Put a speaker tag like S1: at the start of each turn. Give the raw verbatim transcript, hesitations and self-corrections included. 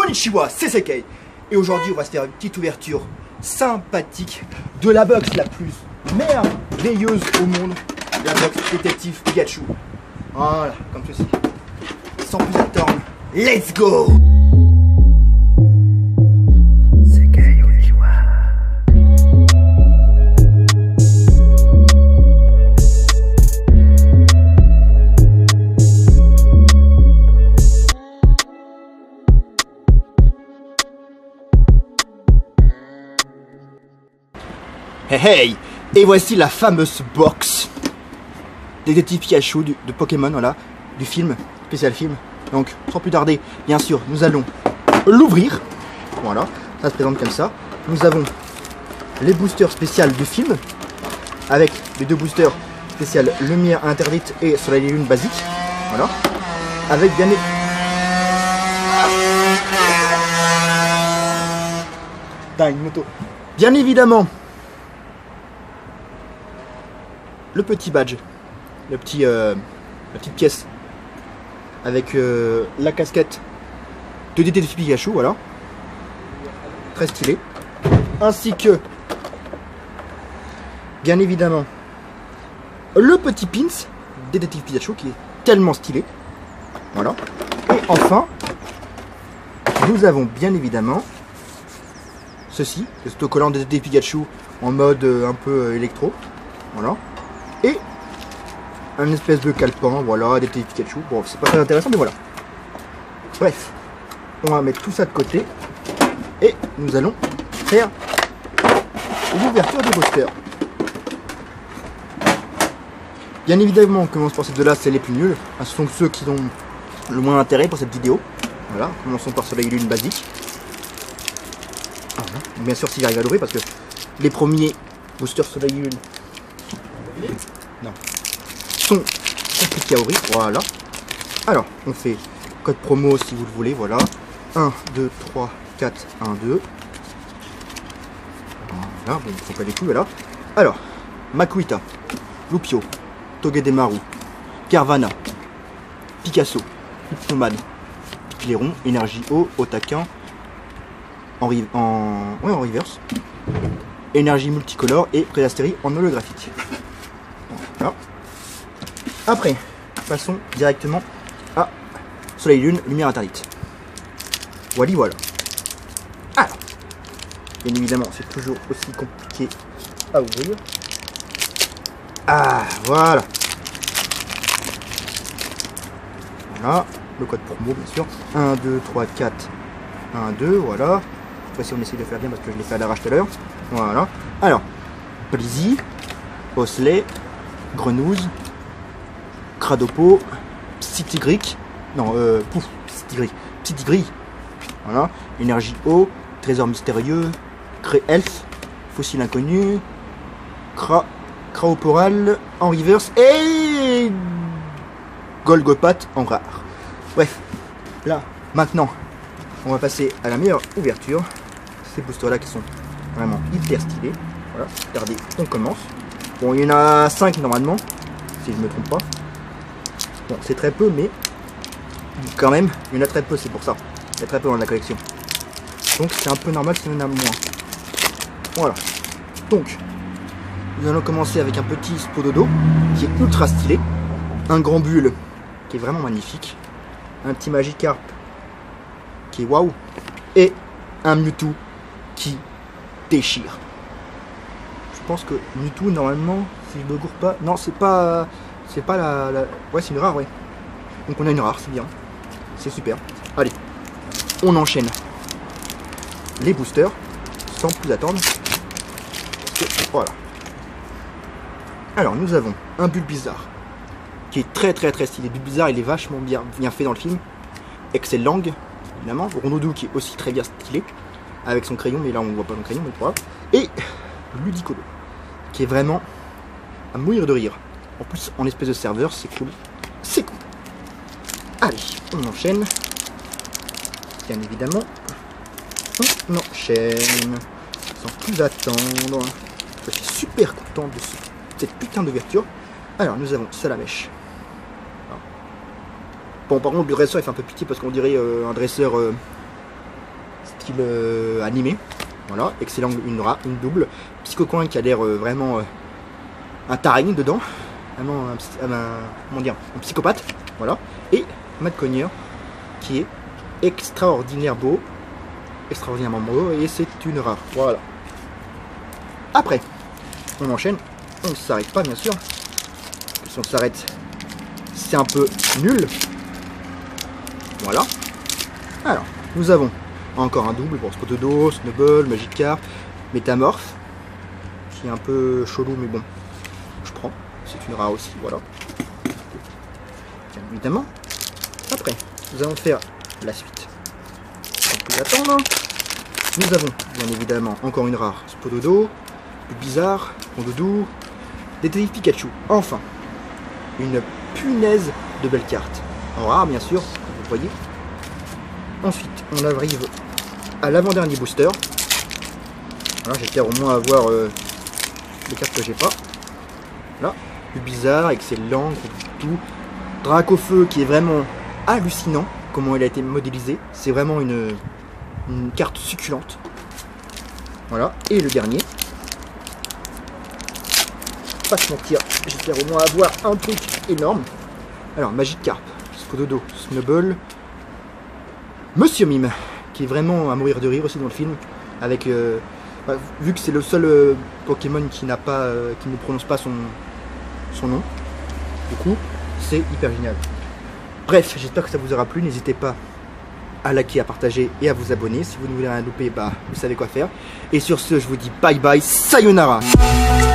S1: Konnichiwa, c'est Seikei. Et aujourd'hui, on va se faire une petite ouverture sympathique de la box la plus merveilleuse au monde, la box détective Pikachu. Voilà, comme ceci. Sans plus attendre, let's go! Seikei Konnichiwa. Hey hey! Et voici la fameuse box Détective Pikachu du, de Pokémon, voilà, du film, spécial film. Donc, sans plus tarder, bien sûr, nous allons l'ouvrir. Voilà, ça se présente comme ça. Nous avons les boosters spéciales du film, avec les deux boosters spéciales Lumière Interdite et Soleil et Lune basique. Voilà, avec bien... Putain, une moto. Bien évidemment, le petit badge, le petit, euh, la petite pièce avec euh, la casquette de Détective Pikachu, voilà, très stylé, ainsi que bien évidemment le petit pins Détective Pikachu qui est tellement stylé, voilà. Et enfin, nous avons bien évidemment ceci, cet autocollant de Détective Pikachu en mode euh, un peu euh, électro, voilà. Et un espèce de calepin, voilà, des petits Pikachu. Bon, c'est pas très intéressant, mais voilà. Bref, on va mettre tout ça de côté et nous allons faire l'ouverture des boosters. Bien évidemment, on commence par ces deux-là, c'est les plus nuls. Ce sont ceux qui ont le moins d'intérêt pour cette vidéo. Voilà, commençons par Soleil et Lune basique. Voilà. Bien sûr, si j'arrive à l'ouvrir, parce que les premiers boosters Soleil et Lune non, sont compliqués à ouvrir, voilà. Alors, on fait code promo si vous le voulez, voilà. un, deux, trois, quatre, un, deux. Voilà, bon, il faut pas les coups, voilà. Alors, Makuita, Lupio, Togedemaru, Carvana, Picasso, Hypnomane, Picléron, Énergie Eau, Otaquin, en, en, ouais, en reverse, Énergie multicolore et Prédastérie en holographique. Voilà. Après, passons directement à Soleil Lune, Lumière Interdite. Voilà, voilà. Alors, bien évidemment, c'est toujours aussi compliqué à ouvrir. Ah, voilà. Voilà, le code promo, bien sûr. un, deux, trois, quatre, un, deux, voilà. Cette fois-ci, on essaye de faire bien parce que je l'ai fait à l'arrache tout à l'heure. Voilà. Alors, Blizzy, Osley, Grenouille, Cradopo, Psytigric, non, euh, pouf, Psytigric, Psytigri, voilà, Énergie Eau, Trésor Mystérieux, Cré Elf, Fossile Inconnu, Cra, Craoporal en reverse et Golgopat en rare. Bref, là, maintenant, on va passer à la meilleure ouverture. Ces boosters là qui sont vraiment hyper stylés. Voilà, regardez, on commence. Bon, il y en a cinq normalement, si je ne me trompe pas. Bon, c'est très peu, mais quand même, il y en a très peu, c'est pour ça. Il y a très peu dans la collection. Donc, c'est un peu normal s'il y en a moins. Voilà. Donc, nous allons commencer avec un petit Spododo qui est ultra stylé. Un grand bulle qui est vraiment magnifique. Un petit Magikarp qui est waouh. Et un Mewtwo qui déchire. Je pense que Mewtwo, normalement, si je me gourre pas... Non, c'est pas... C'est pas la, la... Ouais, c'est une rare, ouais. Donc on a une rare, c'est bien. C'est super. Allez, on enchaîne les boosters, sans plus attendre. Que... Voilà. Alors, nous avons un Bulbizarre, qui est très très très stylé. Bulbizarre, il est vachement bien, bien fait dans le film. Excellent, évidemment. Rondoudou, qui est aussi très bien stylé, avec son crayon, mais là on ne voit pas le crayon, mais pas grave. Et Ludicolo, qui est vraiment à mourir de rire. En plus, en espèce de serveur, c'est cool. C'est cool. Allez, on enchaîne. Bien évidemment. On enchaîne. Sans plus attendre. Je suis super content de ce, cette putain d'ouverture. Alors, nous avons Salamèche. Bon, par contre, le dresseur, il fait un peu pitié parce qu'on dirait euh, un dresseur... Euh, style euh, animé. Voilà, excellent, une, une double. Psychocoin qui a l'air euh, vraiment euh, un taré dedans. Vraiment un, un, comment dire, un psychopathe. Voilà. Et Matt Cognier qui est extraordinaire beau. Extraordinairement beau. Et c'est une rare. Voilà. Après, on enchaîne. On ne s'arrête pas, bien sûr. Si on s'arrête, c'est un peu nul. Voilà. Alors, nous avons encore un double pour Spotodo, Snowball, Magikarp, Métamorphe, qui est un peu chelou, mais bon, je prends. C'est une rare aussi, voilà. Bien évidemment. Après, nous allons faire la suite. Sans plus attendre. Nous avons, bien évidemment, encore une rare Spotodo, plus bizarre, Rondoudou, Détective Pikachu. Enfin, une punaise de belles cartes. En rare, bien sûr, comme vous voyez. Ensuite, on arrive à l'avant-dernier booster. Voilà, j'espère au moins avoir euh, les cartes que j'ai pas. Là, plus bizarre, excellent, tout. Dracofeu qui est vraiment hallucinant, comment il a été modélisé. C'est vraiment une, une carte succulente. Voilà, et le dernier. Pas se mentir, j'espère au moins avoir un truc énorme. Alors, Magikarp, Spotodo, Snowball, Monsieur Mime, qui est vraiment à mourir de rire aussi dans le film, avec euh, bah, vu que c'est le seul euh, Pokémon qui n'a pas, euh, qui ne prononce pas son, son nom. Du coup, c'est hyper génial. Bref, j'espère que ça vous aura plu. N'hésitez pas à liker, à partager et à vous abonner. Si vous ne voulez rien louper, bah, vous savez quoi faire. Et sur ce, je vous dis bye bye, sayonara.